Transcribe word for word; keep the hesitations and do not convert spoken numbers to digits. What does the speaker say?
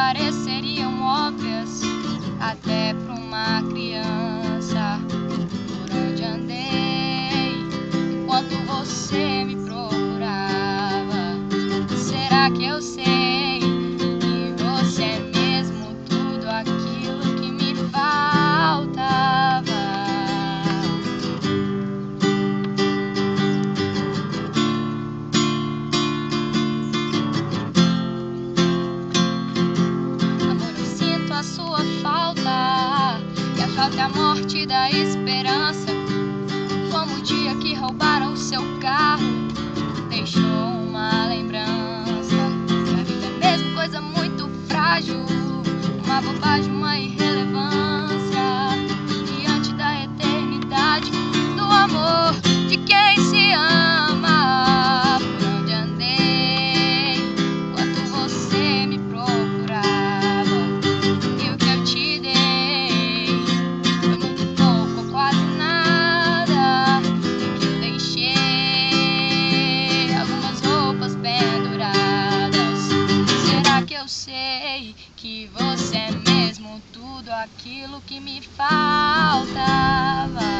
pareceriam óbvias até pra uma criança. Por onde andei enquanto você me procurava? Será que eu sei que você é mesmo tudo aquilo que me faltava? Amor, eu sinto a sua falta, e a falta é a morte da esperança. Como o dia que roubaram o seu carro deixou uma lembrança. Que a vida é mesmo coisa muito frágil, uma bobagem, uma irrelevância diante da eternidade do amor de quem se ama. Por onde andei enquanto você me procurava, e o que eu te dei foi muito pouco ou quase nada. E que eu deixei algumas roupas penduradas. Será que eu sei que você é mesmo tudo aquilo que me faltava?